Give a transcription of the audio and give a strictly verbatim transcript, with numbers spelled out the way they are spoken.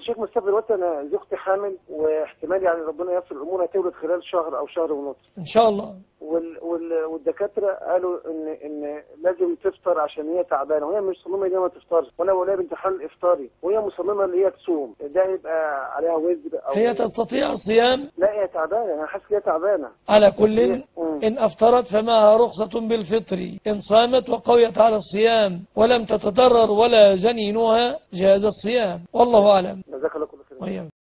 شيخ مصطفى دلوقتي انا زوجتي حامل، واحتمال يعني ربنا ييسر الامور هتولد خلال شهر او شهر ونص ان شاء الله. وال وال والدكاتره قالوا ان ان لازم تفطر عشان هي تعبانه، وهي مش مصممه ان هي ما تفطرش، وانا بقول لها بامتحان افطاري وهي مصممه ان هي تصوم، ده يبقى عليها وزر او هي تستطيع الصيام؟ لا هي تعبانه، انا حاسس ان هي تعبانه. على كل هي- إن أفطرت فمعها رخصة بالفطر، إن صامت وقويت على الصيام ولم تتضرر ولا جنينها جاز الصيام، والله أعلم. جزاك الله كل خير. وإياكم.